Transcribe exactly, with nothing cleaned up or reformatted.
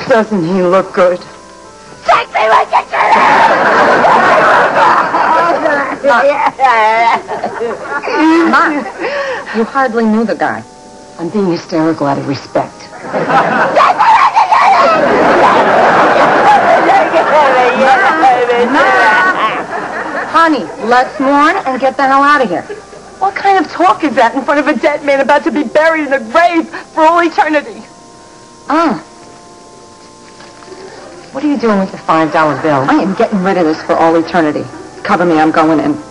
Doesn't he look good? Take me with you, Ma, you hardly knew the guy. I'm being hysterical out of respect. Honey, let's mourn and get the hell out of here. What kind of talk is that in front of a dead man about to be buried in a grave for all eternity? Ah. What are you doing with the five dollar bill? I am getting rid of this for all eternity. Cover me, I'm going in.